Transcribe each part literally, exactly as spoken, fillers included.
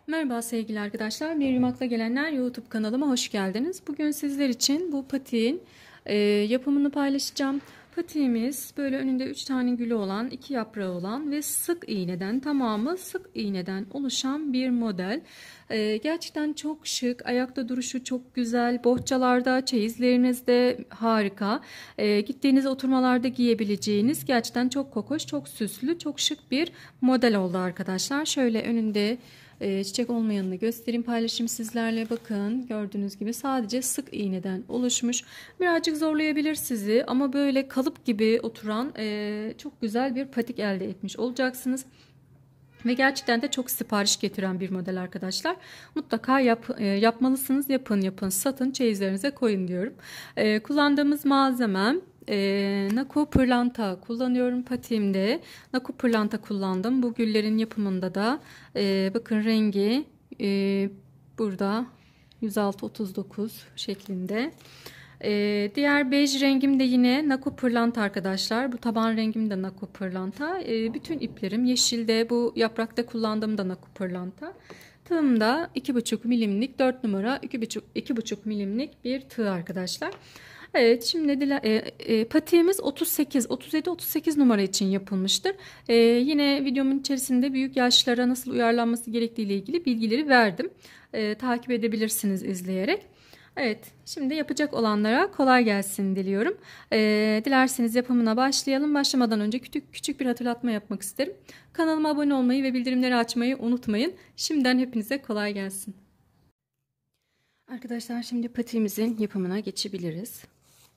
Merhaba sevgili arkadaşlar. Bir Yumak'la Gelenler YouTube kanalıma hoş geldiniz. Bugün sizler için bu patiğin e, yapımını paylaşacağım. Patiğimiz böyle önünde üç tane gülü olan, iki yaprağı olan ve sık iğneden, tamamı sık iğneden oluşan bir model. E, gerçekten çok şık, ayakta duruşu çok güzel. Bohçalarda, çeyizlerinizde harika. E, gittiğiniz oturmalarda giyebileceğiniz gerçekten çok kokoş, çok süslü, çok şık bir model oldu arkadaşlar. Şöyle önünde Ee, çiçek olmayanını göstereyim, paylaşayım sizlerle. Bakın, gördüğünüz gibi sadece sık iğneden oluşmuş. Birazcık zorlayabilir sizi ama böyle kalıp gibi oturan e, çok güzel bir patik elde etmiş olacaksınız. Ve gerçekten de çok sipariş getiren bir model arkadaşlar. Mutlaka yap, e, yapmalısınız. Yapın yapın satın, çeyizlerinize koyun diyorum. E, kullandığımız malzemem e, Naku pırlanta kullanıyorum patiğimde. Naku pırlanta kullandım. Bu güllerin yapımında da e, bakın rengi e, burada yüz altı otuz dokuz şeklinde. Ee, diğer bej rengim de yine Naku pırlanta arkadaşlar. Bu taban rengim de Naku pırlanta. Ee, bütün iplerim yeşilde, bu yaprakta kullandığım da Naku pırlanta. Tığım da iki buçuk milimlik dört numara iki buçuk milimlik bir tığ arkadaşlar. Evet, şimdi e, e, patiğimiz otuz sekiz otuz yedi otuz sekiz numara için yapılmıştır. E, yine videomun içerisinde büyük yaşlara nasıl uyarlanması gerektiği ile ilgili bilgileri verdim. E, takip edebilirsiniz izleyerek. Evet, şimdi yapacak olanlara kolay gelsin diliyorum. Ee, dilerseniz yapımına başlayalım. Başlamadan önce küçük küçük bir hatırlatma yapmak isterim. Kanalıma abone olmayı ve bildirimleri açmayı unutmayın. Şimdiden hepinize kolay gelsin. Arkadaşlar, şimdi patiğimizin yapımına geçebiliriz.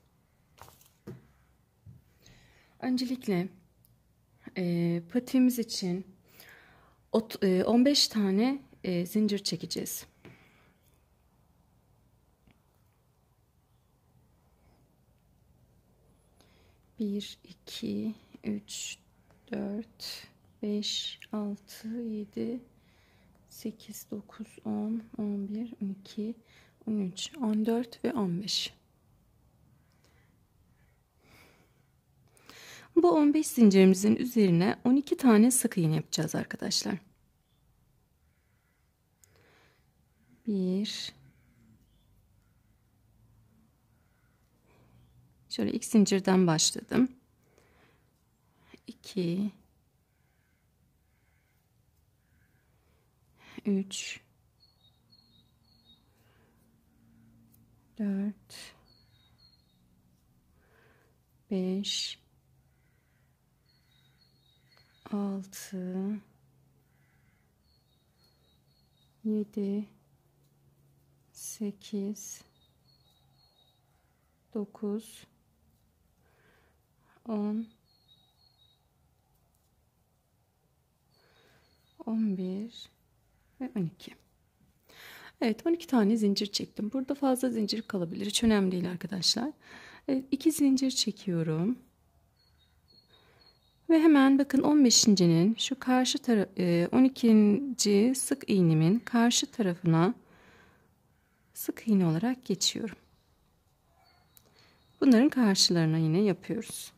Öncelikle e, patiğimiz için on beş tane e, zincir çekeceğiz. bir, iki, üç, dört, beş, altı, yedi, sekiz, dokuz, on, on bir, on iki, on üç, on dört ve on beş. Bu on beş zincirimizin üzerine on iki tane sık iğne yapacağız arkadaşlar. bir, şöyle ilk zincirden başladım. iki, üç, dört, beş, altı, yedi, sekiz, dokuz, on, on bir ve on iki. Evet, on iki tane zincir çektim. Burada fazla zincir kalabilir. Hiç önemli değil arkadaşlar. Evet, iki zincir çekiyorum. Ve hemen bakın on beşincinin şu karşı taraf on ikinci sık iğnemin karşı tarafına sık iğne olarak geçiyorum. Bunların karşılarına yine yapıyoruz.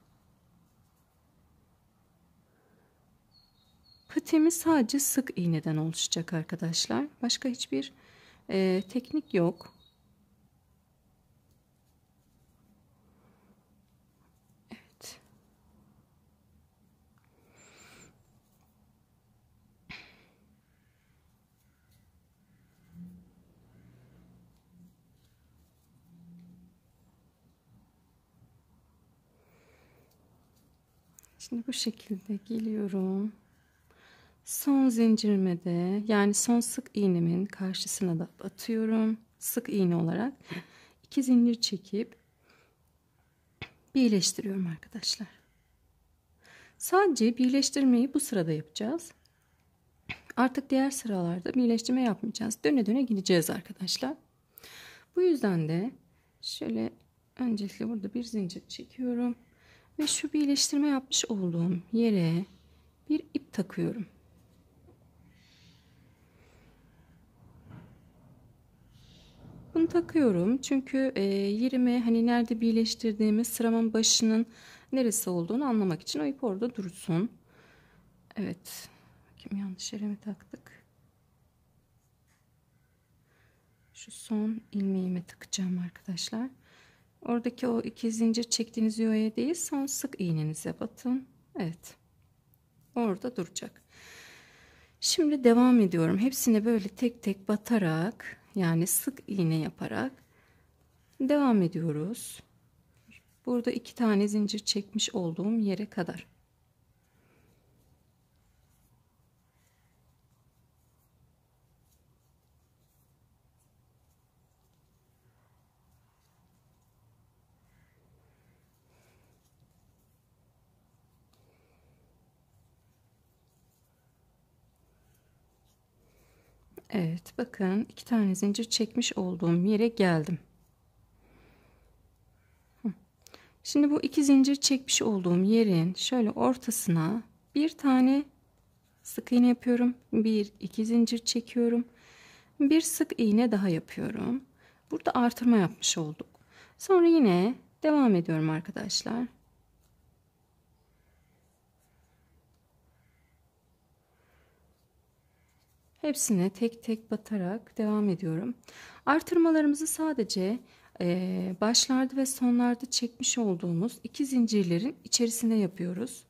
Patiğimiz sadece sık iğneden oluşacak arkadaşlar. Başka hiçbir e, teknik yok. Evet. Şimdi bu şekilde geliyorum. Son zincirime de, yani son sık iğnemin karşısına da batıyorum. Sık iğne olarak iki zincir çekip birleştiriyorum arkadaşlar. Sadece birleştirmeyi bu sırada yapacağız. Artık diğer sıralarda birleştirme yapmayacağız. Döne döne gideceğiz arkadaşlar. Bu yüzden de şöyle öncelikle burada bir zincir çekiyorum. Ve şu birleştirme yapmış olduğum yere bir ip takıyorum. Bunu takıyorum çünkü e, yerime, hani nerede birleştirdiğimi, sıramın başının neresi olduğunu anlamak için o ip orada dursun. Evet. Bakayım, yanlış yere mi taktık? şu son ilmeğime takacağım arkadaşlar. Oradaki o iki zincir çektiğiniz yuvaya değil, son sık iğnenize batın. Evet. Orada duracak. Şimdi devam ediyorum. Hepsine böyle tek tek batarak, yani sık iğne yaparak devam ediyoruz. Burada iki tane zincir çekmiş olduğum yere kadar. Evet, bakın iki tane zincir çekmiş olduğum yere geldim. Şimdi bu iki zincir çekmiş olduğum yerin şöyle ortasına bir tane sık iğne yapıyorum. Bir, iki zincir çekiyorum. Bir sık iğne daha yapıyorum. Burada artırma yapmış olduk. Sonra yine devam ediyorum arkadaşlar. Hepsine tek tek batarak devam ediyorum. Artırmalarımızı sadece e, başlarda ve sonlarda çekmiş olduğumuz iki zincirlerin içerisinde yapıyoruz.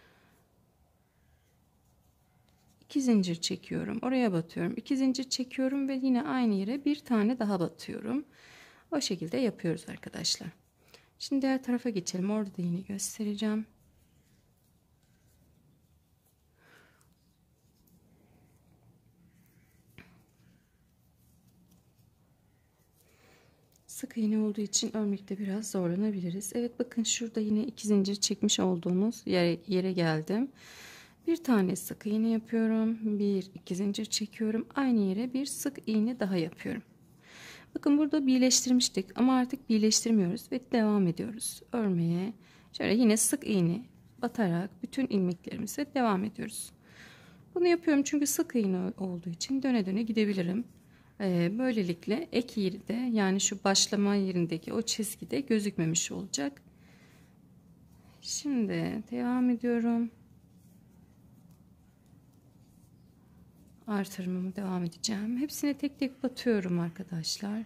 İki zincir çekiyorum, oraya batıyorum, iki zincir çekiyorum ve yine aynı yere bir tane daha batıyorum. O şekilde yapıyoruz arkadaşlar. Şimdi diğer tarafa geçelim. Orada da yine göstereceğim. Sık iğne olduğu için örmekte biraz zorlanabiliriz. Evet, bakın şurada yine iki zincir çekmiş olduğumuz yere, yere geldim. Bir tane sık iğne yapıyorum. Bir, iki zincir çekiyorum. Aynı yere bir sık iğne daha yapıyorum. Bakın burada birleştirmiştik ama artık birleştirmiyoruz ve devam ediyoruz örmeye. Şöyle yine sık iğne batarak bütün ilmeklerimize devam ediyoruz. Bunu yapıyorum çünkü sık iğne olduğu için döne döne gidebilirim. Ee, böylelikle ek yeri de, yani şu başlama yerindeki o çizgide gözükmemiş olacak. Şimdi devam ediyorum. Artırmamı devam edeceğim. Hepsine tek tek batıyorum arkadaşlar.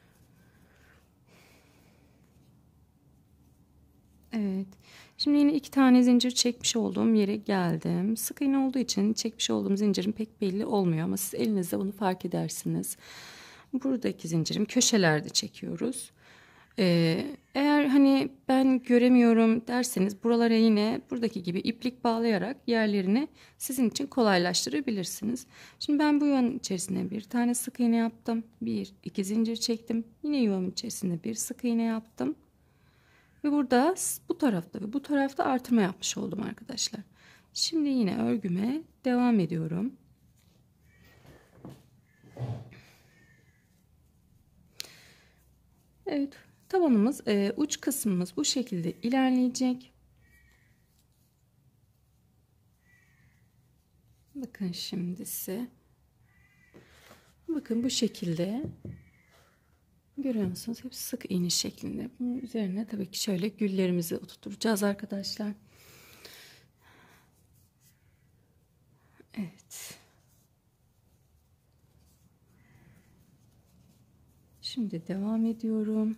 Evet. Şimdi yine iki tane zincir çekmiş olduğum yere geldim. Sık iğne olduğu için çekmiş olduğum zincirim pek belli olmuyor ama siz elinizde bunu fark edersiniz. Buradaki zincirim köşelerde çekiyoruz. Ee, eğer hani ben göremiyorum derseniz buralara yine buradaki gibi iplik bağlayarak yerlerini sizin için kolaylaştırabilirsiniz. Şimdi ben bu yuvanın içerisine bir tane sık iğne yaptım. Bir, iki zincir çektim. Yine yuvanın içerisine bir sık iğne yaptım. Ve burada bu tarafta ve bu tarafta artırma yapmış oldum arkadaşlar. Şimdi yine örgüme devam ediyorum. Evet, tabanımız e, uç kısmımız bu şekilde ilerleyecek. Bakın şimdi size. Bakın bu şekilde. Görüyor musunuz? Hep sık iğne şeklinde. Bunun üzerine tabii ki şöyle güllerimizi oturtacağız arkadaşlar. Evet. Şimdi devam ediyorum.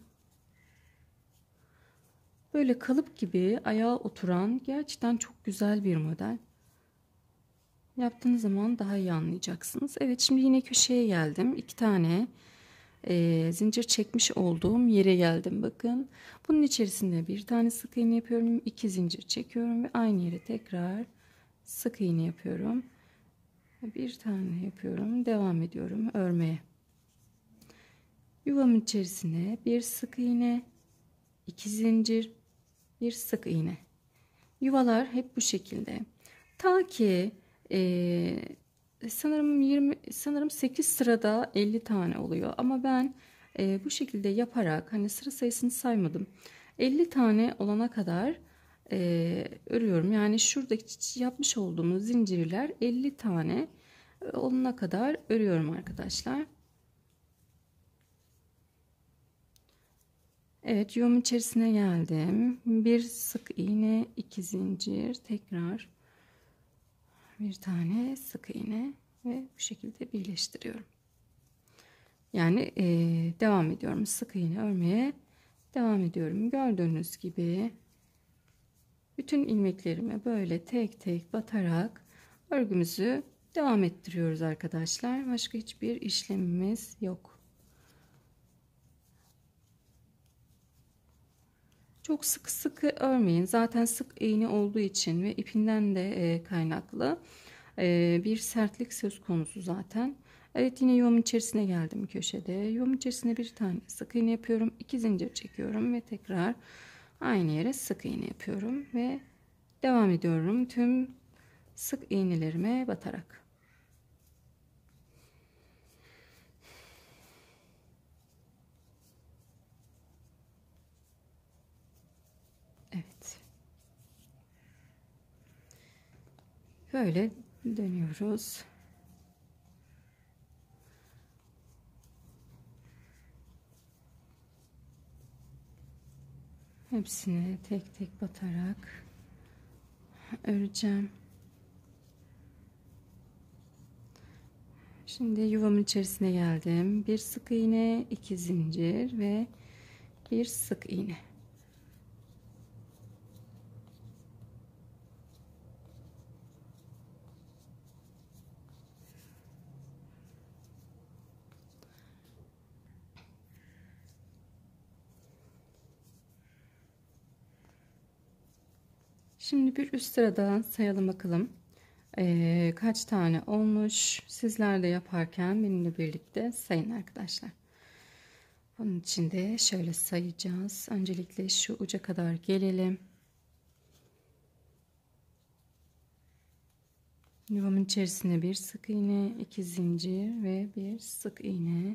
Böyle kalıp gibi ayağa oturan gerçekten çok güzel bir model. Yaptığınız zaman daha iyi anlayacaksınız. Evet, şimdi yine köşeye geldim. İki tane e, zincir çekmiş olduğum yere geldim. Bakın bunun içerisinde bir tane sık iğne yapıyorum. İki zincir çekiyorum ve aynı yere tekrar sık iğne yapıyorum. Bir tane yapıyorum. Devam ediyorum örmeye. Yuvamın içerisine bir sık iğne, iki zincir, bir sık iğne. Yuvalar hep bu şekilde. Ta ki e, sanırım yirmi sanırım sekiz sırada elli tane oluyor ama ben e, bu şekilde yaparak, hani sıra sayısını saymadım, elli tane olana kadar e, örüyorum. Yani şuradaki yapmış olduğumuz zincirler elli tane olana kadar örüyorum arkadaşlar. Evet, yuvamın içerisine geldim. Bir sık iğne, iki zincir, tekrar bir tane sık iğne ve bu şekilde birleştiriyorum. Yani e, devam ediyorum. Sık iğne örmeye devam ediyorum. Gördüğünüz gibi bütün ilmeklerime böyle tek tek batarak örgümüzü devam ettiriyoruz arkadaşlar. Başka hiçbir işlemimiz yok. Çok sık sıkı örmeyin. Zaten sık iğne olduğu için ve ipinden de e, kaynaklı e, bir sertlik söz konusu zaten. Evet, yine yuvamın içerisine geldim köşede. Yuvamın içerisine bir tane sık iğne yapıyorum. iki zincir çekiyorum ve tekrar aynı yere sık iğne yapıyorum ve devam ediyorum tüm sık iğnelerime batarak. Evet. Böyle dönüyoruz. Hepsine tek tek batarak öreceğim. Şimdi yuvamın içerisine geldim. Bir sık iğne, iki zincir ve bir sık iğne. Şimdi bir üst sıradan sayalım bakalım. Ee, kaç tane olmuş? Sizler de yaparken benimle birlikte sayın arkadaşlar. Bunun için de şöyle sayacağız. Öncelikle şu uca kadar gelelim. Yuvamın içerisine bir sık iğne, iki zincir ve bir sık iğne.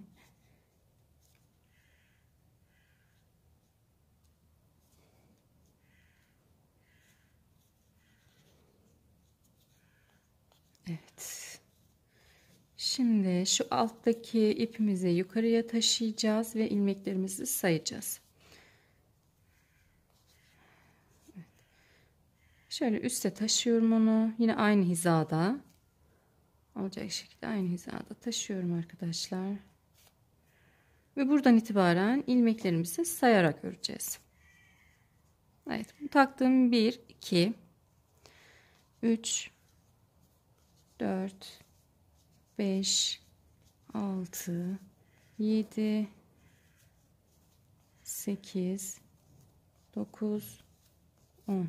Evet. Şimdi şu alttaki ipimizi yukarıya taşıyacağız ve ilmeklerimizi sayacağız. Şöyle üste taşıyorum onu. Yine aynı hizada. Olacak şekilde aynı hizada taşıyorum arkadaşlar. Ve buradan itibaren ilmeklerimizi sayarak öreceğiz. Evet, taktığım bir, iki, üç, dört, beş, altı, yedi, sekiz, dokuz, on,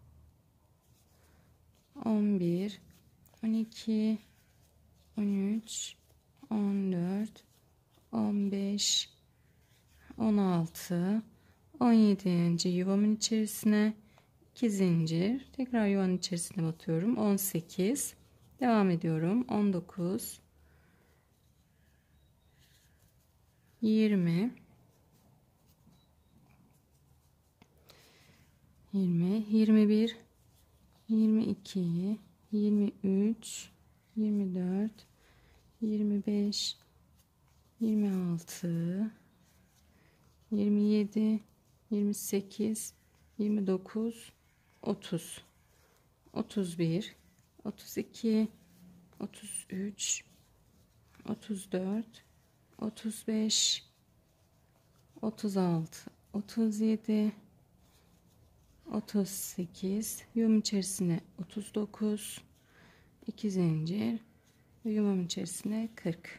on bir, on iki, on üç, on dört, on beş, on altı, on yedinci yuvamın içerisine iki zincir, tekrar yuvanın içerisine batıyorum. on sekiz, devam ediyorum. on dokuz, yirmi, yirmi, yirmi bir, yirmi iki, yirmi üç, yirmi dört, yirmi beş, yirmi altı, yirmi yedi, yirmi sekiz, yirmi dokuz, otuz, otuz bir, otuz iki, otuz üç, otuz dört, otuz beş, otuz altı, otuz yedi, otuz sekiz, yuvamın içerisine otuz dokuz, iki zincir ve yuvamın içerisine kırk,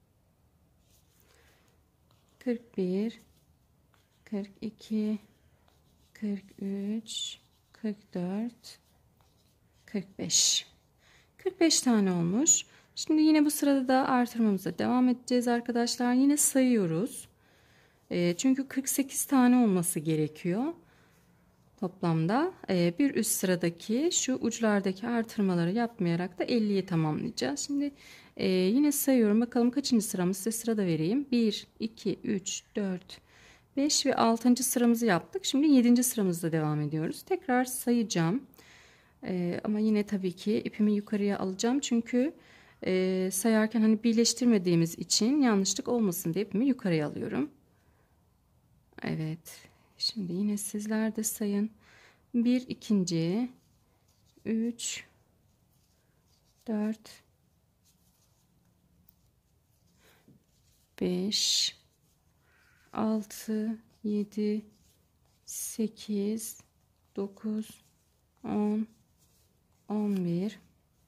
kırk bir, kırk iki, kırk üç, kırk dört, kırk beş. kırk beş tane olmuş. Şimdi yine bu sırada da artırmamıza devam edeceğiz arkadaşlar. Yine sayıyoruz. E, çünkü kırk sekiz tane olması gerekiyor. Toplamda e, bir üst sıradaki şu uçlardaki artırmaları yapmayarak da elliyi tamamlayacağız. Şimdi e, yine sayıyorum. Bakalım kaçıncı sıramız, size sırada vereyim. bir, iki, üç, dört, beş ve altıncı sıramızı yaptık. Şimdi yedinci sıramızda devam ediyoruz. Tekrar sayacağım. Ee, ama yine tabii ki ipimi yukarıya alacağım. Çünkü e, sayarken hani birleştirmediğimiz için yanlışlık olmasın diye ipimi yukarıya alıyorum. Evet. Şimdi yine sizler de sayın. bir, ikinci, üç, dört, beş, altı, yedi, sekiz, dokuz, on, on bir,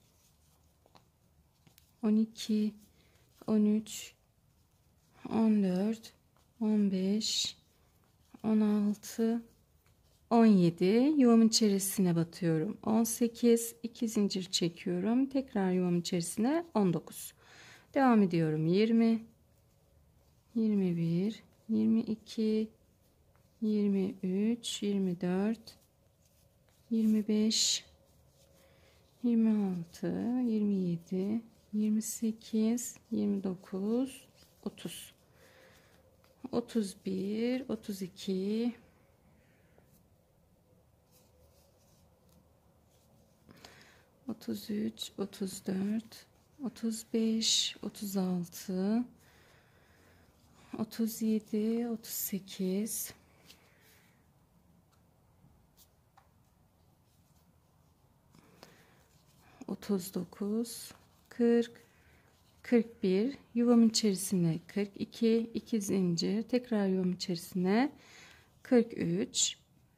on iki, on üç, on dört, on beş, on altı, on yedi. Yuvamın içerisine batıyorum. on sekiz, iki zincir çekiyorum. Tekrar yuvamın içerisine on dokuz. Devam ediyorum. yirmi, yirmi bir, yirmi iki, yirmi üç, yirmi dört, yirmi beş, yirmi altı, yirmi yedi, yirmi sekiz, yirmi dokuz, otuz, otuz bir, otuz iki, otuz üç, otuz dört, otuz beş, otuz altı, otuz yedi, otuz sekiz, otuz dokuz, kırk, kırk bir. Yuvamın içerisine kırk iki, iki zincir, tekrar yuvamın içerisine kırk üç,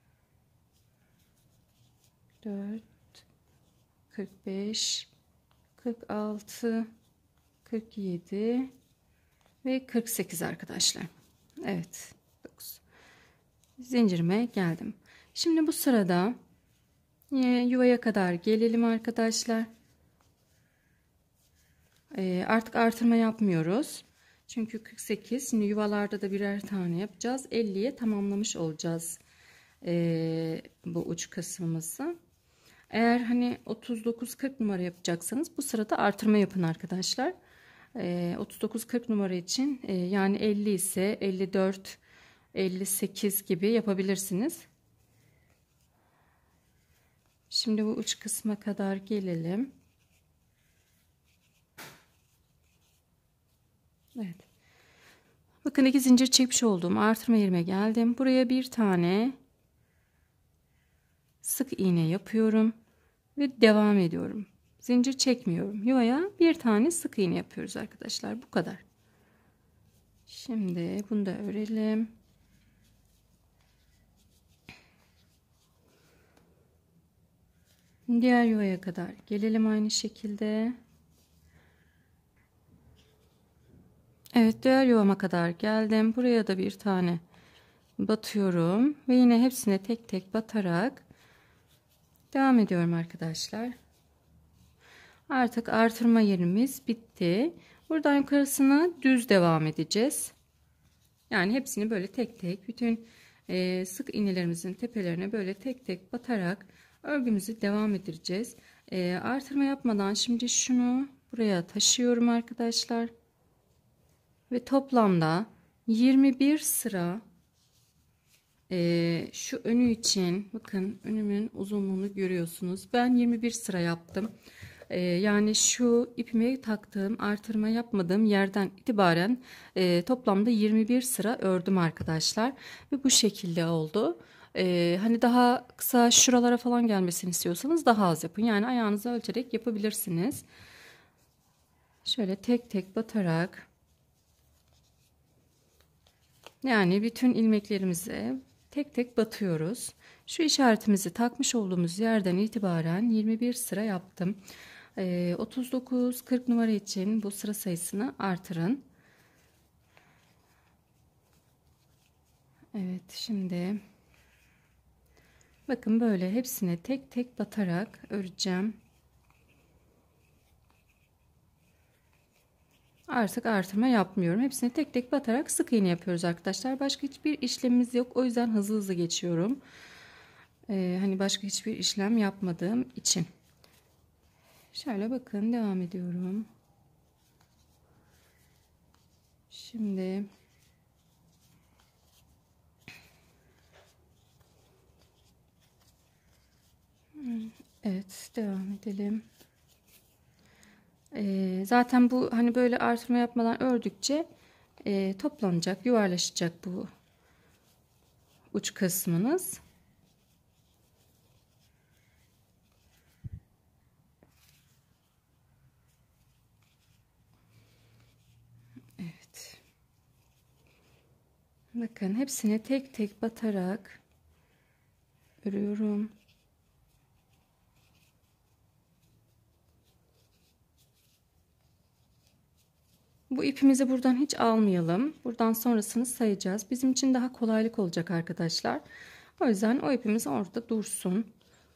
dört, kırk beş, kırk altı, kırk yedi ve kırk sekiz arkadaşlar. Evet, dokuz. Zincirime geldim. Şimdi bu sırada yine yuvaya kadar gelelim arkadaşlar. Ee, artık artırma yapmıyoruz. Çünkü kırk sekiz. Şimdi yuvalarda da birer tane yapacağız. elliye tamamlamış olacağız ee, bu uç kısmımızı. Eğer hani otuz dokuz kırk numara yapacaksanız bu sırada artırma yapın arkadaşlar. Ee, otuz dokuz kırk numara için e, yani elli ise elli dört elli sekiz gibi yapabilirsiniz. Şimdi bu uç kısma kadar gelelim. Evet. Bakın iki zincir çekmiş olduğum artırma yerime geldim. Buraya bir tane sık iğne yapıyorum ve devam ediyorum. Zincir çekmiyorum. Yuvaya bir tane sık iğne yapıyoruz arkadaşlar. Bu kadar. Şimdi bunu da örelim. Diğer yuvaya kadar gelelim aynı şekilde. Evet, diğer yuvama kadar geldim. Buraya da bir tane batıyorum ve yine hepsine tek tek batarak devam ediyorum arkadaşlar. Artık artırma yerimiz bitti. Buradan yukarısına düz devam edeceğiz. Yani hepsini böyle tek tek bütün e, sık iğnelerimizin tepelerine böyle tek tek batarak örgümüzü devam edeceğiz. E, artırma yapmadan şimdi şunu buraya taşıyorum arkadaşlar. Ve toplamda yirmi bir sıra e, şu önü için bakın önümün uzunluğunu görüyorsunuz. Ben yirmi bir sıra yaptım. E, yani şu ipime taktığım artırma yapmadığım yerden itibaren e, toplamda yirmi bir sıra ördüm arkadaşlar. Ve bu şekilde oldu. E, hani daha kısa şuralara falan gelmesini istiyorsanız daha az yapın. Yani ayağınızı ölçerek yapabilirsiniz. Şöyle tek tek batarak. Yani bütün ilmeklerimize tek tek batıyoruz. Şu işaretimizi takmış olduğumuz yerden itibaren yirmi bir sıra yaptım. Ee, otuz dokuz kırk numara için bu sıra sayısını artırın. Evet, şimdi bakın böyle hepsine tek tek batarak öreceğim. Artık artırma yapmıyorum. Hepsine tek tek batarak sık iğne yapıyoruz arkadaşlar. Başka hiçbir işlemimiz yok. O yüzden hızlı hızlı geçiyorum. Ee, hani başka hiçbir işlem yapmadığım için. Şöyle bakın devam ediyorum. Şimdi evet devam edelim. Ee, zaten bu hani böyle artırma yapmadan ördükçe e, toplanacak, yuvarlaşacak bu uç kısmınız. Evet. Bakın hepsine tek tek batarak örüyorum. Bu ipimizi buradan hiç almayalım. Buradan sonrasını sayacağız. Bizim için daha kolaylık olacak arkadaşlar. O yüzden o ipimiz orada dursun.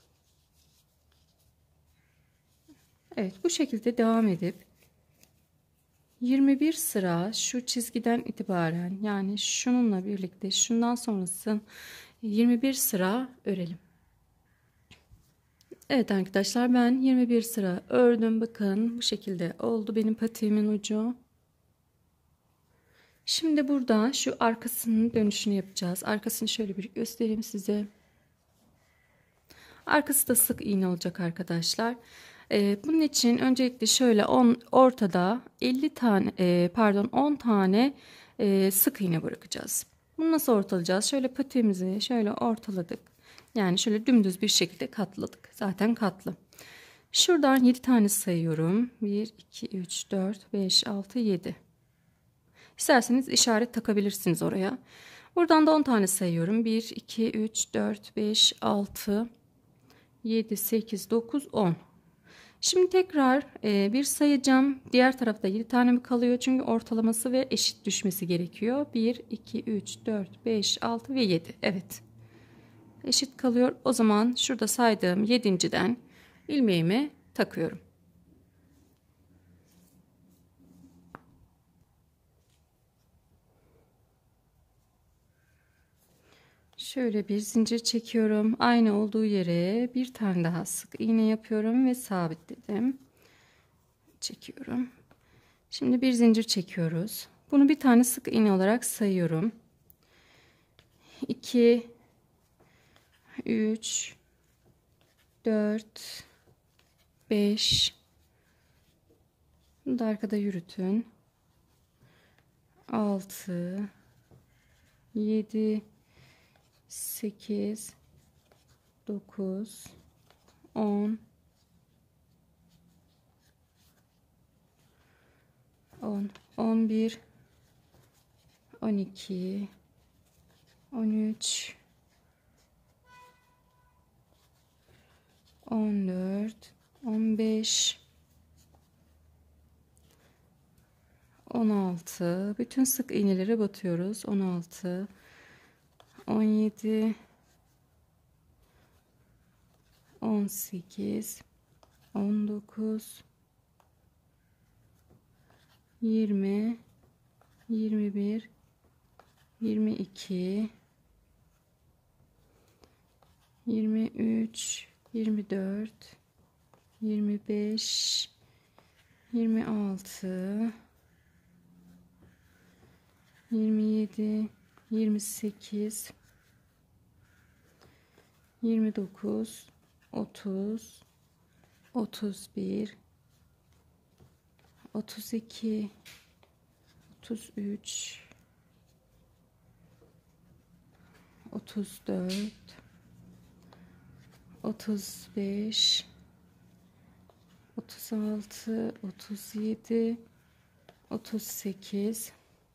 Evet, bu şekilde devam edip yirmi bir sıra şu çizgiden itibaren, yani şununla birlikte şundan sonrası yirmi bir sıra örelim. Evet arkadaşlar, ben yirmi bir sıra ördüm. Bakın bu şekilde oldu benim patiğimin ucu. Şimdi burada şu arkasının dönüşünü yapacağız. Arkasını şöyle bir göstereyim size. Arkası da sık iğne olacak arkadaşlar. Ee, bunun için öncelikle şöyle on, ortada elli tane e, pardon on tane e, sık iğne bırakacağız. Bunu nasıl ortalayacağız? Şöyle patiğimizi şöyle ortaladık. Yani şöyle dümdüz bir şekilde katladık. Zaten katlı. Şuradan yedi tane sayıyorum. bir, iki, üç, dört, beş, altı, yedi. İsterseniz işaret takabilirsiniz oraya. Buradan da on tane sayıyorum. bir, iki, üç, dört, beş, altı, yedi, sekiz, dokuz, on. Şimdi tekrar e, bir sayacağım. Diğer tarafta yedi tane mi kalıyor? Çünkü ortalaması ve eşit düşmesi gerekiyor. bir, iki, üç, dört, beş, altı ve yedi. Evet. Eşit kalıyor. O zaman şurada saydığım yedinciden ilmeğimi takıyorum. Şöyle bir zincir çekiyorum. Aynı olduğu yere bir tane daha sık iğne yapıyorum ve sabitledim. Çekiyorum. Şimdi bir zincir çekiyoruz. Bunu bir tane sık iğne olarak sayıyorum. iki, üç, dört, beş. Bunu da arkada yürütün. altı, yedi, sekiz, dokuz, on, on, on bir, on iki, on üç, on dört, on beş, on altı. Bütün sık iğnelere batıyoruz. on altı, on yedi, on sekiz, on dokuz, yirmi, yirmi bir, yirmi iki, yirmi üç, yirmi dört, yirmi beş, yirmi altı, yirmi yedi, yirmi sekiz, yirmi dokuz, otuz, otuz bir, otuz iki, otuz üç, otuz dört, otuz beş, otuz altı, otuz yedi, otuz sekiz,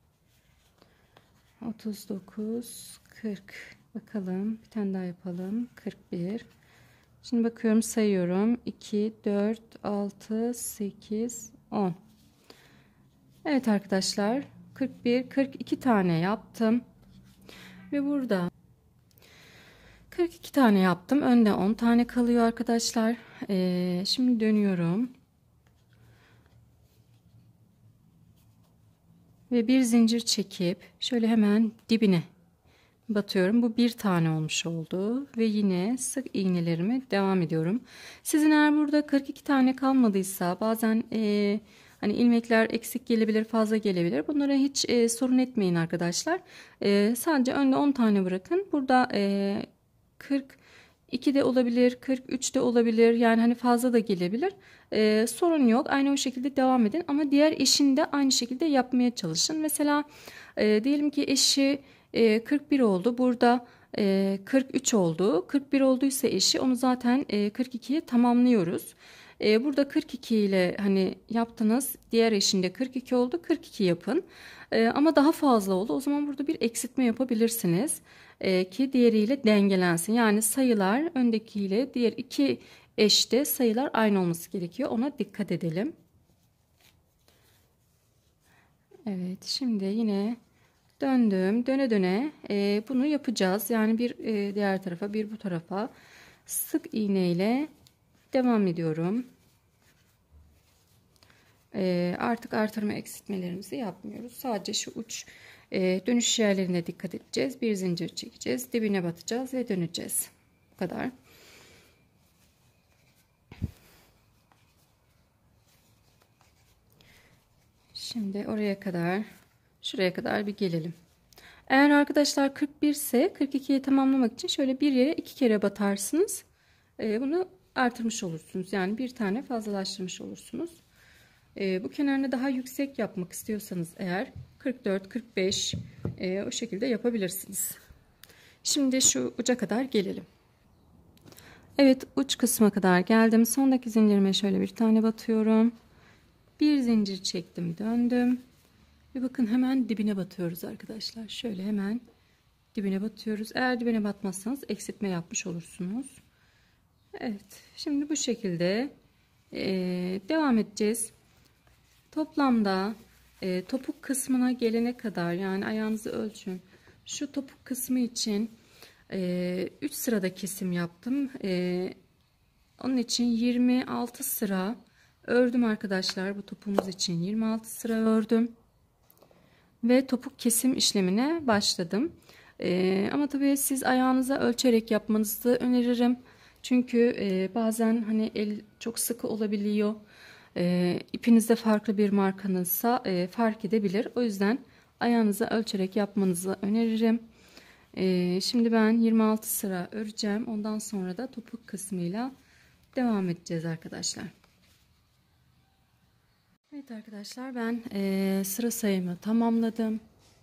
otuz dokuz, kırk. Bakalım, bir tane daha yapalım. kırk bir. Şimdi bakıyorum, sayıyorum. iki, dört, altı, sekiz, on. Evet arkadaşlar, kırk bir, kırk iki tane yaptım. Ve burada kırk iki tane yaptım. Önde on tane kalıyor arkadaşlar. Ee, şimdi dönüyorum. Ve bir zincir çekip şöyle hemen dibine batıyorum. Bu bir tane olmuş oldu. Ve yine sık iğnelerime devam ediyorum. Sizin eğer burada kırk iki tane kalmadıysa bazen e, hani ilmekler eksik gelebilir, fazla gelebilir. Bunlara hiç e, sorun etmeyin arkadaşlar. E, sadece önde on tane bırakın. Burada e, kırk iki de olabilir, kırk üç de olabilir. Yani hani fazla da gelebilir. Ee, sorun yok. Aynı o şekilde devam edin. Ama diğer eşini de aynı şekilde yapmaya çalışın. Mesela e, diyelim ki eşi e, kırk bir oldu. Burada e, kırk üç oldu. kırk bir olduysa eşi, onu zaten e, kırk ikiye tamamlıyoruz. E, burada kırk iki ile hani yaptınız. Diğer eşinde kırk iki oldu. kırk iki yapın. E, ama daha fazla oldu. O zaman burada bir eksiltme yapabilirsiniz. E, ki diğeriyle dengelensin. Yani sayılar öndekiyle diğer iki eşte sayılar aynı olması gerekiyor. Ona dikkat edelim. Evet, şimdi yine döndüm. Döne döne e, bunu yapacağız. Yani bir e, diğer tarafa, bir bu tarafa sık iğne ile devam ediyorum. E, artık artırma eksiltmelerimizi yapmıyoruz. Sadece şu uç e, dönüş yerlerine dikkat edeceğiz. Bir zincir çekeceğiz. Dibine batacağız ve döneceğiz. Bu kadar. Şimdi oraya kadar, şuraya kadar bir gelelim. Eğer arkadaşlar kırk bir ise kırk ikiyi tamamlamak için şöyle bir yere iki kere batarsınız. Ee, bunu artırmış olursunuz. Yani bir tane fazlalaştırmış olursunuz. Ee, bu kenarını daha yüksek yapmak istiyorsanız eğer kırk dört kırk beş e, o şekilde yapabilirsiniz. Şimdi şu uca kadar gelelim. Evet, uç kısma kadar geldim. Sondaki zincirime şöyle bir tane batıyorum. Bir zincir çektim, döndüm. Ve bakın hemen dibine batıyoruz arkadaşlar. Şöyle hemen dibine batıyoruz. Eğer dibine batmazsanız eksiltme yapmış olursunuz. Evet, şimdi bu şekilde e, devam edeceğiz. Toplamda e, topuk kısmına gelene kadar, yani ayağınızı ölçün. Şu topuk kısmı için e, üç sırada kesim yaptım. E, onun için yirmi altı sıra ördüm arkadaşlar. Bu topuğumuz için yirmi altı sıra ördüm. Ve topuk kesim işlemine başladım. Ee, ama tabii siz ayağınıza ölçerek yapmanızı öneririm. Çünkü e, bazen hani el çok sıkı olabiliyor. E, ipinizde farklı bir markanızsa e, fark edebilir. O yüzden ayağınıza ölçerek yapmanızı öneririm. E, şimdi ben yirmi altı sıra öreceğim. Ondan sonra da topuk kısmıyla devam edeceğiz arkadaşlar. Evet arkadaşlar, ben e, sıra sayımı tamamladım.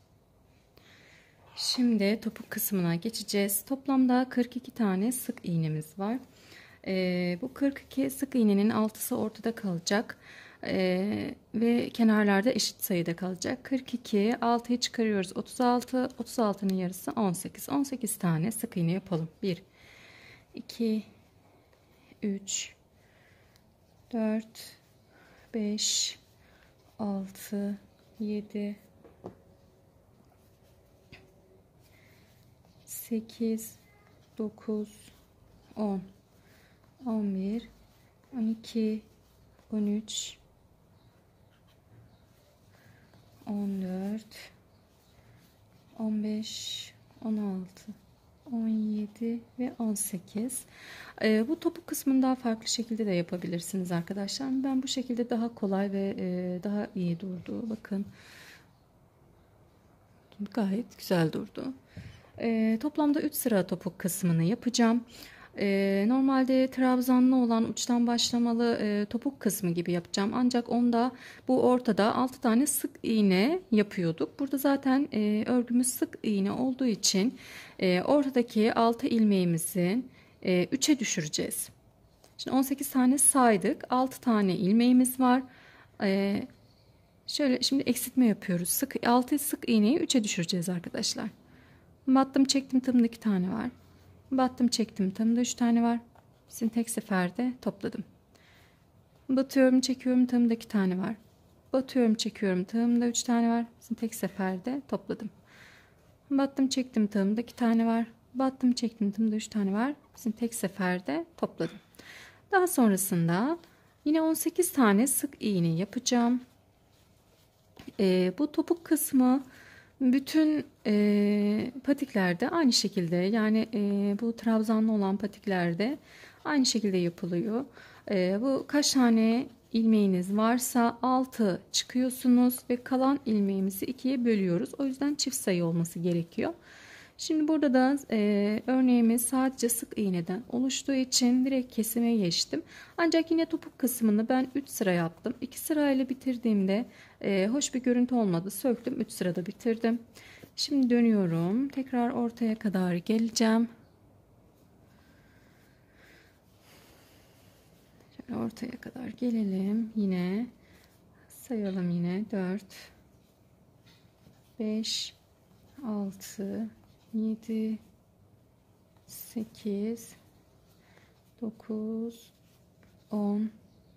Şimdi topuk kısmına geçeceğiz. Toplamda kırk iki tane sık iğnemiz var. E, bu kırk iki sık iğnenin altısı ortada kalacak. E, ve kenarlarda eşit sayıda kalacak. kırk iki, altıyı çıkarıyoruz. otuz altı, otuz altının yarısı on sekiz. on sekiz tane sık iğne yapalım. bir, iki, üç, dört, beş, altı, yedi, sekiz, dokuz, on, on bir, on iki, on üç, on dört, on beş, on altı, on yedi ve on sekiz. Ee, bu topuk kısmını daha farklı şekilde de yapabilirsiniz arkadaşlar. Ben bu şekilde daha kolay ve e, daha iyi durdu. Bakın. Gayet güzel durdu. Ee, toplamda üç sıra topuk kısmını yapacağım. Ee, normalde trabzanlı olan uçtan başlamalı e, topuk kısmı gibi yapacağım. Ancak onda bu ortada altı tane sık iğne yapıyorduk. Burada zaten e, örgümüz sık iğne olduğu için e, ortadaki altı ilmeğimizi e, üçe düşüreceğiz. Şimdi on sekiz tane saydık. altı tane ilmeğimiz var. E, şöyle şimdi eksiltme yapıyoruz. Sık altı sık iğneyi üçe düşüreceğiz arkadaşlar. Battım çektim tığımda iki tane var. Battım çektim tığımda üç tane var. Şimdi tek seferde topladım. Batıyorum çekiyorum tığımda iki tane var. Batıyorum çekiyorum tığımda üç tane var. Şimdi tek seferde topladım. Battım çektim tığımda iki tane var. Battım çektim tığımda üç tane var. Şimdi tek seferde topladım. Daha sonrasında yine on sekiz tane sık iğne yapacağım. Ee, bu topuk kısmı bütün e, patiklerde aynı şekilde, yani e, bu trabzanlı olan patiklerde aynı şekilde yapılıyor. E, bu kaç tane ilmeğiniz varsa altı çıkıyorsunuz ve kalan ilmeğimizi ikiye bölüyoruz. O yüzden çift sayı olması gerekiyor. Şimdi burada da e, örneğimiz sadece sık iğneden oluştuğu için direkt kesime geçtim. Ancak yine topuk kısmını ben üç sıra yaptım. iki sırayla bitirdiğimde e, hoş bir görüntü olmadı. Söktüm, üç sırada bitirdim. Şimdi dönüyorum. Tekrar ortaya kadar geleceğim. Ortaya kadar gelelim. Yine sayalım yine. dört, beş, altı, yedi, sekiz, dokuz, on,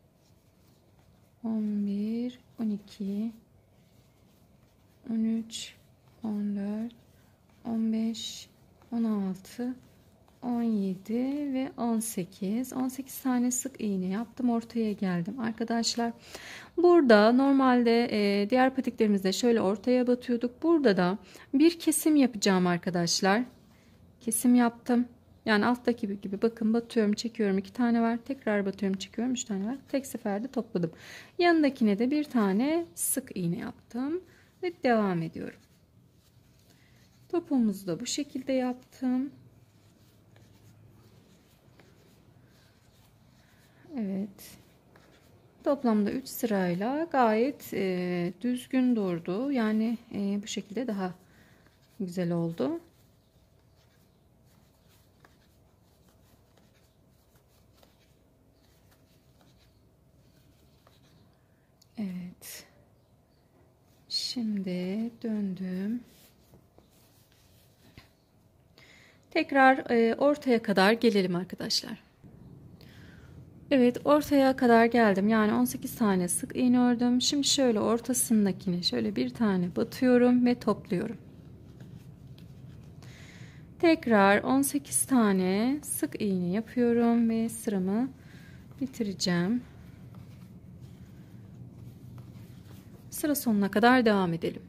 on bir, on iki, on üç, on dört, on beş, on altı, on yedi ve on sekiz. on sekiz tane sık iğne yaptım. Ortaya geldim arkadaşlar. Burada normalde e, diğer patiklerimizde şöyle ortaya batıyorduk. Burada da bir kesim yapacağım arkadaşlar. Kesim yaptım. Yani alttaki gibi, gibi bakın batıyorum, çekiyorum, iki tane var. Tekrar batıyorum, çekiyorum, üç tane var. Tek seferde topladım. Yanındakine de bir tane sık iğne yaptım ve devam ediyorum. Topumuzu da bu şekilde yaptım. Evet. Toplamda üç sırayla gayet e, düzgün durdu. Yani e, bu şekilde daha güzel oldu. Evet. Şimdi döndüm. Tekrar e, ortaya kadar gelelim arkadaşlar. Evet, ortaya kadar geldim. Yani on sekiz tane sık iğne ördüm. Şimdi şöyle ortasındakini şöyle bir tane batıyorum ve topluyorum. Tekrar on sekiz tane sık iğne yapıyorum ve sıramı bitireceğim. Sıra sonuna kadar devam edelim.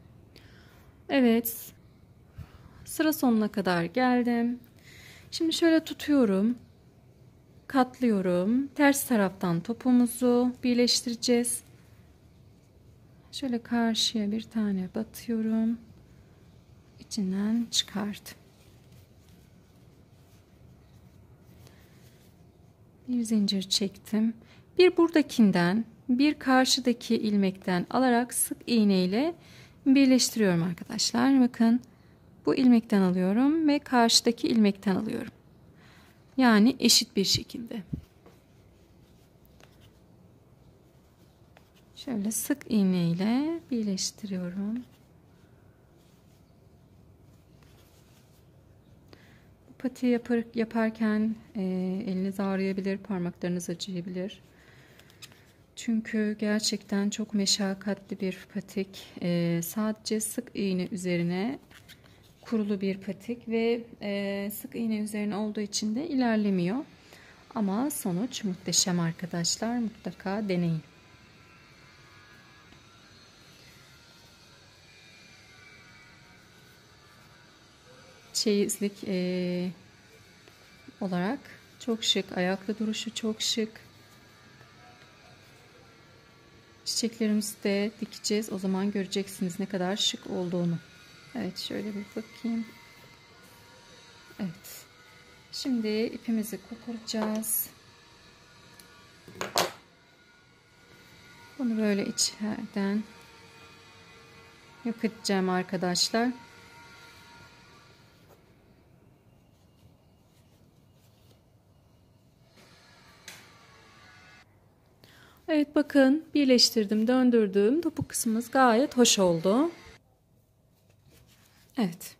Evet, sıra sonuna kadar geldim. Şimdi şöyle tutuyorum. Katlıyorum. Ters taraftan topumuzu birleştireceğiz. Şöyle karşıya bir tane batıyorum. İçinden çıkarttım. Bir zincir çektim. Bir buradakinden, bir karşıdaki ilmekten alarak sık iğne ile birleştiriyorum arkadaşlar. Bakın, bu ilmekten alıyorum ve karşıdaki ilmekten alıyorum. Yani eşit bir şekilde. Şöyle sık iğne ile birleştiriyorum. Bu patiği yapar, yaparken e, eliniz ağrıyabilir, parmaklarınız acıyabilir. Çünkü gerçekten çok meşakkatli bir patik. E, sadece sık iğne üzerine kurulu bir patik ve e, sık iğne üzerine olduğu için de ilerlemiyor. Ama sonuç muhteşem arkadaşlar. Mutlaka deneyin. Çeyizlik e, olarak çok şık. Ayakta duruşu çok şık. Çiçeklerimizi de dikeceğiz. O zaman göreceksiniz ne kadar şık olduğunu. Evet, şöyle bir bakayım. Evet. Şimdi ipimizi koparacağız. Bunu böyle içeriden yok edeceğim arkadaşlar. Evet, bakın birleştirdim, döndürdüm. Topuk kısmımız gayet hoş oldu. Evet.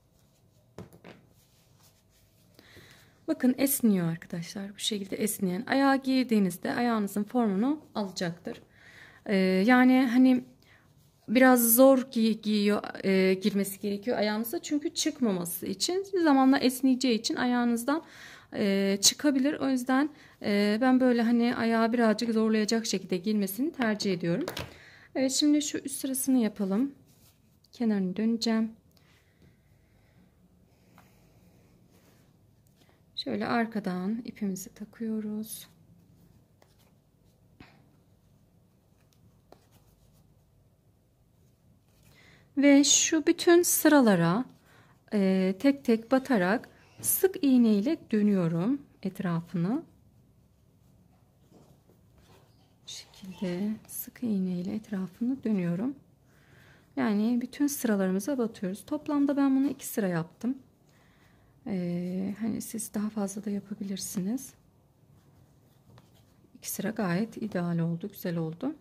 Bakın esniyor arkadaşlar. Bu şekilde esneyen. Ayağa girdiğinizde ayağınızın formunu alacaktır. Ee, yani hani biraz zor giy giyiyor, e, girmesi gerekiyor ayağınıza. Çünkü çıkmaması için zamanla esneyeceği için ayağınızdan e, çıkabilir. O yüzden e, ben böyle hani ayağı birazcık zorlayacak şekilde girmesini tercih ediyorum. Evet, şimdi şu üst sırasını yapalım. Kenarını döneceğim. Şöyle arkadan ipimizi takıyoruz. Ve şu bütün sıralara e, tek tek batarak sık iğne ile dönüyorum etrafını. Bu şekilde sık iğne ile etrafını dönüyorum. Yani bütün sıralarımıza batıyoruz. Toplamda ben bunu iki sıra yaptım. Ee, hani siz daha fazla da yapabilirsiniz. İki sıra gayet ideal oldu, güzel oldu.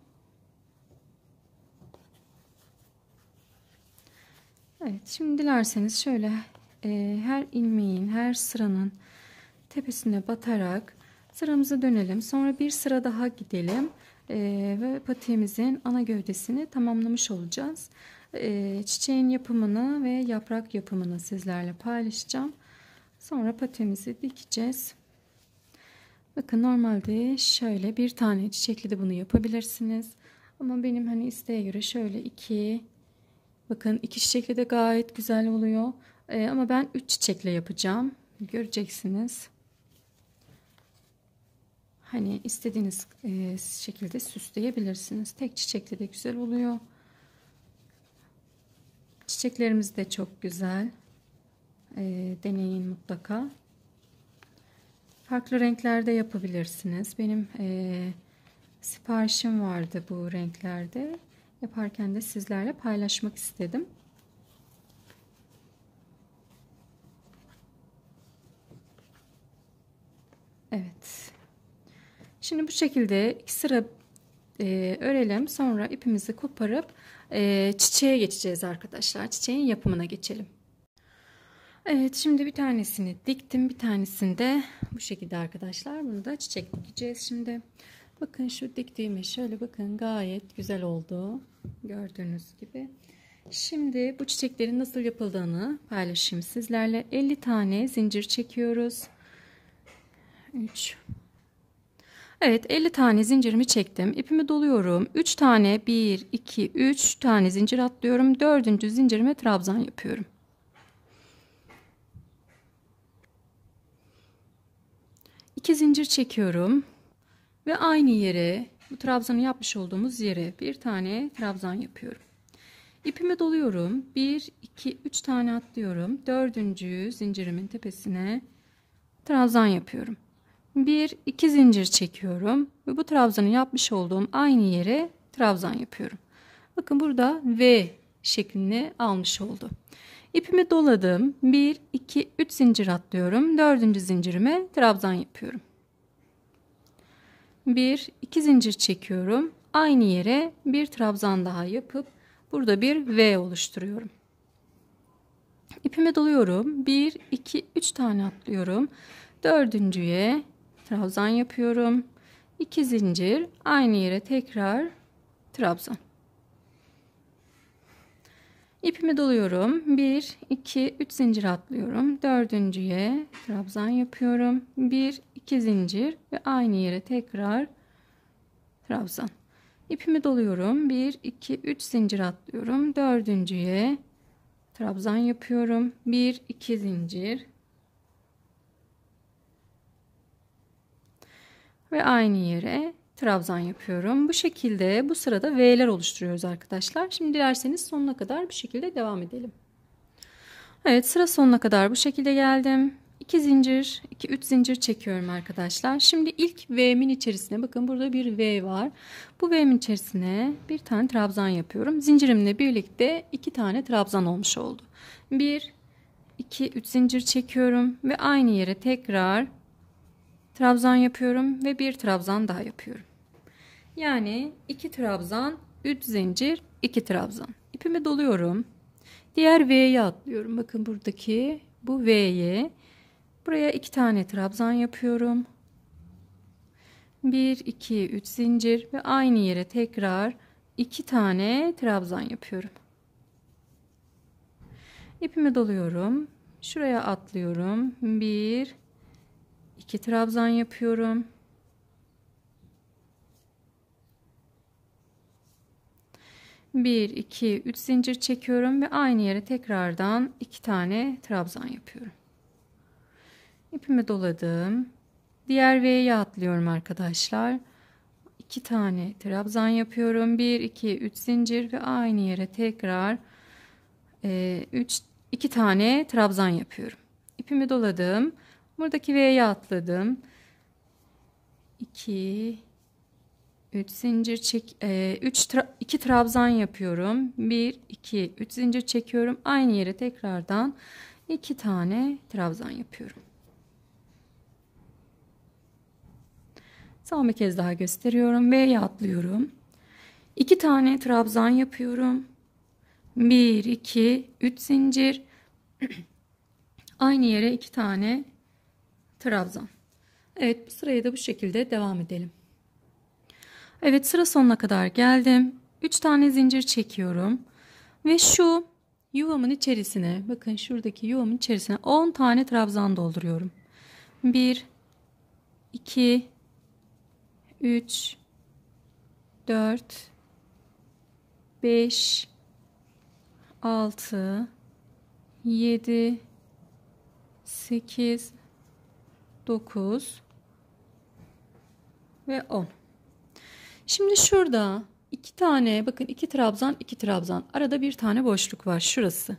Evet, şimdi dilerseniz şöyle e, her ilmeğin, her sıranın tepesine batarak sıramızı dönelim. Sonra bir sıra daha gidelim e, ve patiğimizin ana gövdesini tamamlamış olacağız. E, çiçeğin yapımını ve yaprak yapımını sizlerle paylaşacağım. Sonra patiğimizi dikeceğiz. Bakın normalde şöyle bir tane çiçekli de bunu yapabilirsiniz. Ama benim hani isteğe göre şöyle iki, bakın iki çiçekli de gayet güzel oluyor. Ee, ama ben üç çiçekle yapacağım. Göreceksiniz. Hani istediğiniz e, şekilde süsleyebilirsiniz. Tek çiçekli de güzel oluyor. Çiçeklerimiz de çok güzel. E, deneyin mutlaka. Farklı renklerde yapabilirsiniz. Benim e, siparişim vardı bu renklerde. Yaparken de sizlerle paylaşmak istedim. Evet. Şimdi bu şekilde iki sıra e, örelim. Sonra ipimizi koparıp e, çiçeğe geçeceğiz arkadaşlar. Çiçeğin yapımına geçelim. Evet, şimdi bir tanesini diktim. Bir tanesini de bu şekilde arkadaşlar. Bunu da çiçek dikeceğiz şimdi. Bakın şu diktiğimi şöyle bakın, gayet güzel oldu. Gördüğünüz gibi. Şimdi bu çiçeklerin nasıl yapıldığını paylaşayım sizlerle. elli tane zincir çekiyoruz. üç. Evet, elli tane zincirimi çektim. İpimi doluyorum. üç tane, bir, iki, üç tane zincir atlıyorum. dördüncü zincirime trabzan yapıyorum. iki zincir çekiyorum ve aynı yere, bu trabzanı yapmış olduğumuz yere bir tane trabzan yapıyorum. İpimi doluyorum. bir, iki, üç tane atlıyorum. dördüncü zincirimin tepesine trabzan yapıyorum. bir, iki zincir çekiyorum ve bu trabzanı yapmış olduğum aynı yere trabzan yapıyorum. Bakın burada V şeklini almış oldu. İpimi doladım. bir, iki, üç zincir atlıyorum. dördüncü zincirime trabzan yapıyorum. bir, iki zincir çekiyorum. Aynı yere bir trabzan daha yapıp burada bir V oluşturuyorum. İpimi doluyorum. bir, iki, üç tane atlıyorum. dördüncüye trabzan yapıyorum. iki zincir, aynı yere tekrar trabzan. İpimi doluyorum. bir, iki, üç zincir atlıyorum. dördüncüye trabzan yapıyorum. bir, iki zincir ve aynı yere tekrar trabzan. İpimi doluyorum. bir, iki, üç zincir atlıyorum. dördüncüye trabzan yapıyorum. bir, iki zincir ve aynı yere trabzan yapıyorum. Bu şekilde bu sırada V'ler oluşturuyoruz arkadaşlar. Şimdi dilerseniz sonuna kadar bu şekilde devam edelim. Evet, sıra sonuna kadar bu şekilde geldim. iki zincir, iki üç zincir çekiyorum arkadaşlar. Şimdi ilk V'min içerisine, bakın burada bir V var. Bu V'min içerisine bir tane trabzan yapıyorum. Zincirimle birlikte iki tane trabzan olmuş oldu. bir, iki, üç zincir çekiyorum ve aynı yere tekrar trabzan yapıyorum ve bir trabzan daha yapıyorum. Yani iki trabzan, üç zincir, iki trabzan. İpimi doluyorum. Diğer V'ye atlıyorum. Bakın buradaki bu V'ye. Buraya iki tane trabzan yapıyorum. bir, iki, üç zincir ve aynı yere tekrar iki tane trabzan yapıyorum. İpimi doluyorum. Şuraya atlıyorum. bir, iki trabzan yapıyorum. bir, iki, üç zincir çekiyorum ve aynı yere tekrardan iki tane trabzan yapıyorum. İpimi doladım. Diğer V'ye atlıyorum arkadaşlar. iki tane trabzan yapıyorum. bir, iki, üç zincir ve aynı yere tekrar üç, iki tane trabzan yapıyorum. İpimi doladım. Buradaki V'ye atladım. iki, üç zincir çek, üç tra, iki trabzan yapıyorum. bir, iki, üç zincir çekiyorum. Aynı yere tekrardan iki tane trabzan yapıyorum. Son bir kez daha gösteriyorum. V'ye atlıyorum. iki tane trabzan yapıyorum. bir, iki, üç zincir. Aynı yere iki tane trabzan. Evet, bu sırayı da bu şekilde devam edelim. Evet, sıra sonuna kadar geldim. üç tane zincir çekiyorum. Ve şu yuvamın içerisine, bakın şuradaki yuvamın içerisine on tane trabzan dolduruyorum. bir, iki, üç, dört, beş, altı, yedi, sekiz, dokuz ve on. Şimdi şurada iki tane, bakın iki trabzan, iki trabzan. Arada bir tane boşluk var, şurası.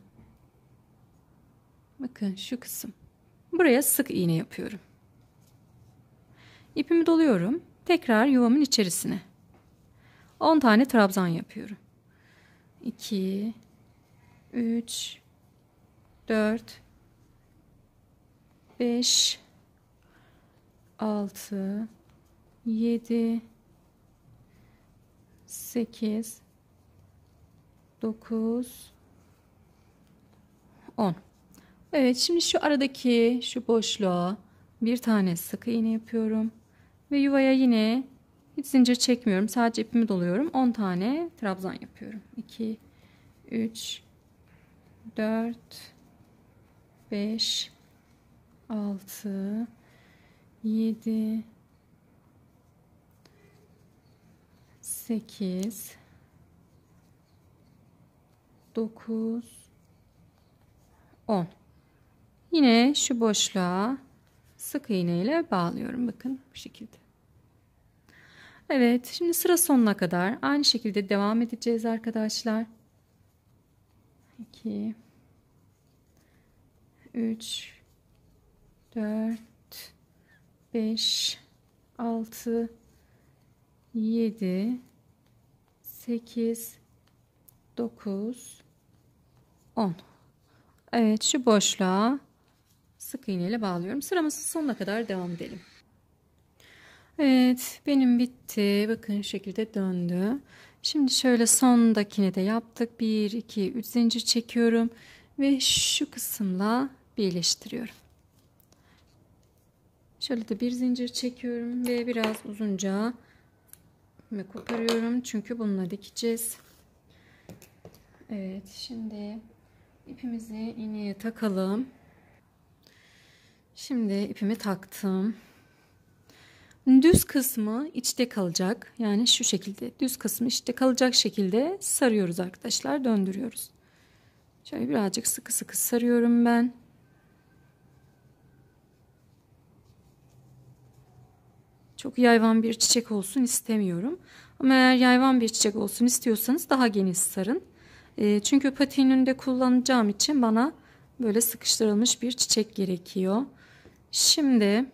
Bakın şu kısım. Buraya sık iğne yapıyorum. İpimi doluyorum. Tekrar yuvamın içerisine. on tane trabzan yapıyorum. iki, üç, dört, beş, altı, yedi, sekiz, dokuz, on. Evet, şimdi şu aradaki şu boşluğa bir tane sık iğne yapıyorum ve yuvaya yine hiç zincir çekmiyorum, sadece ipimi doluyorum. on tane trabzan yapıyorum. iki, üç, dört, beş, altı, yedi, sekiz, dokuz, on. Yine şu boşluğa sık iğne ile bağlıyorum. Bakın bu şekilde. Evet, şimdi sıra sonuna kadar aynı şekilde devam edeceğiz arkadaşlar. iki, üç, dört, beş, altı, yedi, sekiz, dokuz, on. Evet, şu boşluğa sık iğne ile bağlıyorum. Sıramızın sonuna kadar devam edelim. Evet, benim bitti. Bakın şu şekilde döndü. Şimdi şöyle sondakini de yaptık. bir, iki, üç zincir çekiyorum ve şu kısımla birleştiriyorum. Şöyle de bir zincir çekiyorum ve biraz uzunca ipimi koparıyorum çünkü bununla dikeceğiz. Evet, şimdi ipimizi iğneye takalım. Şimdi ipimi taktım. Düz kısmı içte kalacak. Yani şu şekilde düz kısmı içte kalacak şekilde sarıyoruz arkadaşlar. Döndürüyoruz. Şöyle birazcık sıkı sıkı sarıyorum ben. Çok yayvan bir çiçek olsun istemiyorum. Ama eğer yayvan bir çiçek olsun istiyorsanız daha geniş sarın. E, çünkü patiğin önünde kullanacağım için bana böyle sıkıştırılmış bir çiçek gerekiyor. Şimdi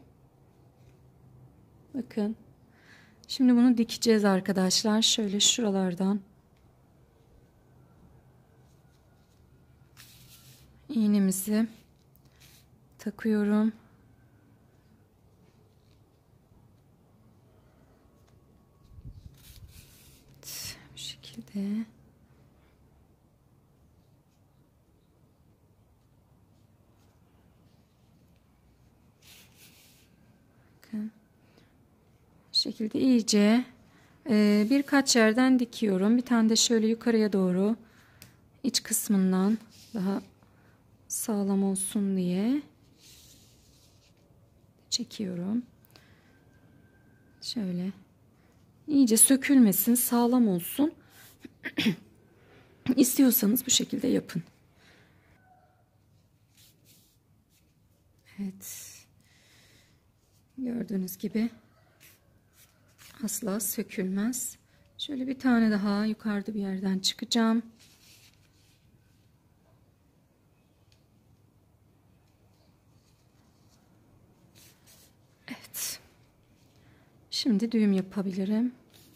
bakın. Şimdi bunu dikeceğiz arkadaşlar. Şöyle şuralardan iğnemizi takıyorum. Evet, bu şekilde. Bakın. Bu şekilde iyice e, birkaç yerden dikiyorum. Bir tane de şöyle yukarıya doğru iç kısmından daha sağlam olsun diye çekiyorum. Şöyle iyice sökülmesin, sağlam olsun. İstiyorsanız bu şekilde yapın. Evet. Gördüğünüz gibi asla sökülmez. Şöyle bir tane daha yukarıda bir yerden çıkacağım. Evet. Şimdi düğüm yapabilirim.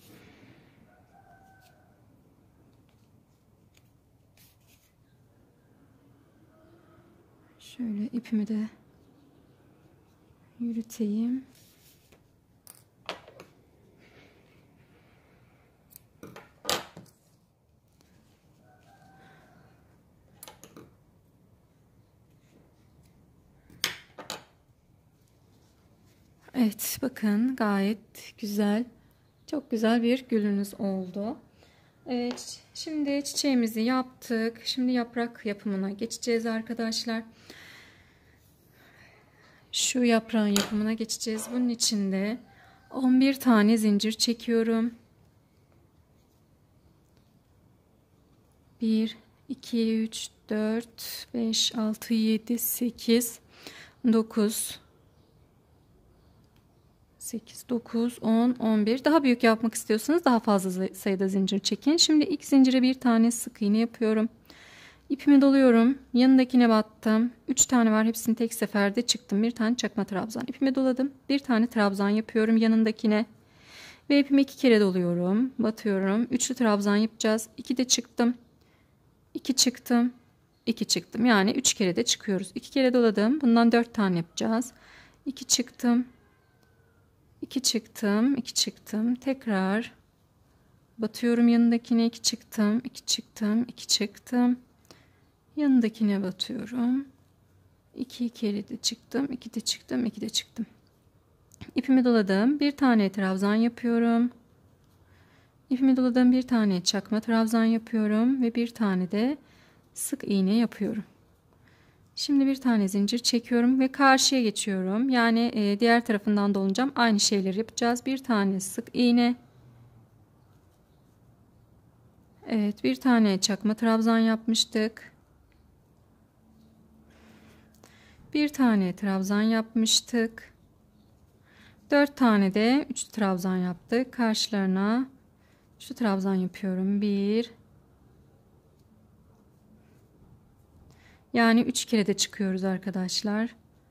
Şöyle ipimi de yürüteyim. Evet, bakın gayet güzel. Çok güzel bir gülünüz oldu. Evet, şimdi çiçeğimizi yaptık. Şimdi yaprak yapımına geçeceğiz arkadaşlar. Şu yaprağın yapımına geçeceğiz. Bunun için de on bir tane zincir çekiyorum. bir, iki, üç, dört, beş, altı, yedi, sekiz, dokuz, sekiz, dokuz, on, on bir. Daha büyük yapmak istiyorsanız daha fazla sayıda zincir çekin. Şimdi ilk zincire bir tane sık iğne yapıyorum. İpimi doluyorum. Yanındakine battım. üç tane var. Hepsini tek seferde çıktım. Bir tane çakma trabzan. İpimi doladım. Bir tane trabzan yapıyorum yanındakine. Ve ipimi iki kere doluyorum. Batıyorum. Üçlü trabzan yapacağız. iki de çıktım. iki çıktım. iki çıktım. Yani üç kere de çıkıyoruz. iki kere doladım. Bundan dört tane yapacağız. iki çıktım. iki çıktım. iki çıktım. Tekrar batıyorum yanındakine. iki çıktım. iki çıktım. iki çıktım. Yanındakine batıyorum. iki kere de çıktım. iki de çıktım. iki de çıktım. İpimi doladım. Bir tane trabzan yapıyorum. İpimi doladım. Bir tane çakma trabzan yapıyorum. Ve bir tane de sık iğne yapıyorum. Şimdi bir tane zincir çekiyorum. Ve karşıya geçiyorum. Yani diğer tarafından dolanacağım. Aynı şeyleri yapacağız. Bir tane sık iğne. Evet, bir tane çakma trabzan yapmıştık. Bir tane trabzan yapmıştık. dört tane de üç trabzan yaptık. Karşılarına şu trabzan yapıyorum. bir, yani üç kere de çıkıyoruz arkadaşlar.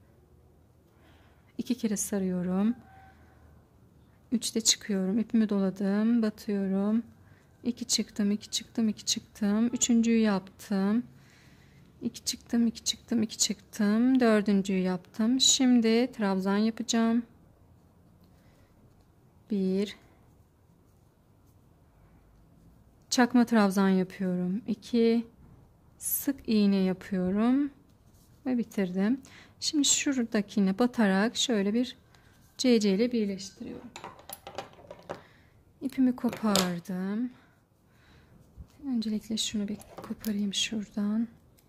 iki kere sarıyorum. üç de çıkıyorum. İpimi doladım. Batıyorum. iki çıktım. iki çıktım. iki çıktım. üçüncüyü yaptım. iki çıktım. iki çıktım. iki çıktım. dördüncüyü yaptım. Şimdi trabzan yapacağım. bir, çakma trabzan yapıyorum. iki, sık iğne yapıyorum ve bitirdim. Şimdi şuradakine batarak şöyle bir C C ile birleştiriyorum. İpimi kopardım. Öncelikle şunu bir koparayım şuradan.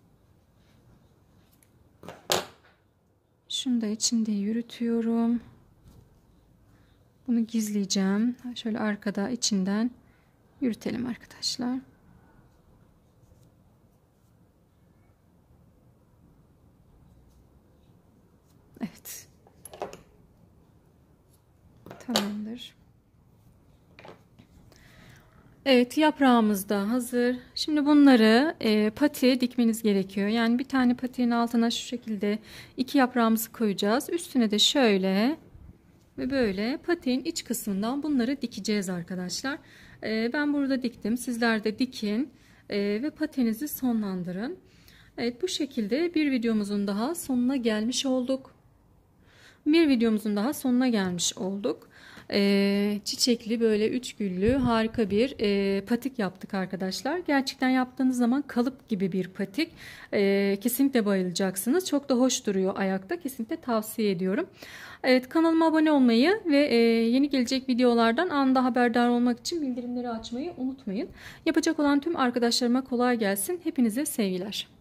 Şunu da içinde yürütüyorum. Bunu gizleyeceğim. Şöyle arkada içinden yürütelim arkadaşlar. Evet. Tamamdır. Evet, yaprağımız da hazır. Şimdi bunları e, patiye dikmeniz gerekiyor. Yani bir tane patiğin altına şu şekilde iki yaprağımızı koyacağız. Üstüne de şöyle ve böyle patiğin iç kısmından bunları dikeceğiz arkadaşlar. E, ben burada diktim. Sizler de dikin e, ve patiğinizi sonlandırın. Evet, bu şekilde bir videomuzun daha sonuna gelmiş olduk. Bir videomuzun daha sonuna gelmiş olduk. Ee, çiçekli böyle üç güllü harika bir e, patik yaptık arkadaşlar. Gerçekten yaptığınız zaman kalıp gibi bir patik. Ee, kesinlikle bayılacaksınız. Çok da hoş duruyor ayakta. Kesinlikle tavsiye ediyorum. Evet, kanalıma abone olmayı ve e, yeni gelecek videolardan anında haberdar olmak için bildirimleri açmayı unutmayın. Yapacak olan tüm arkadaşlarıma kolay gelsin. Hepinize sevgiler.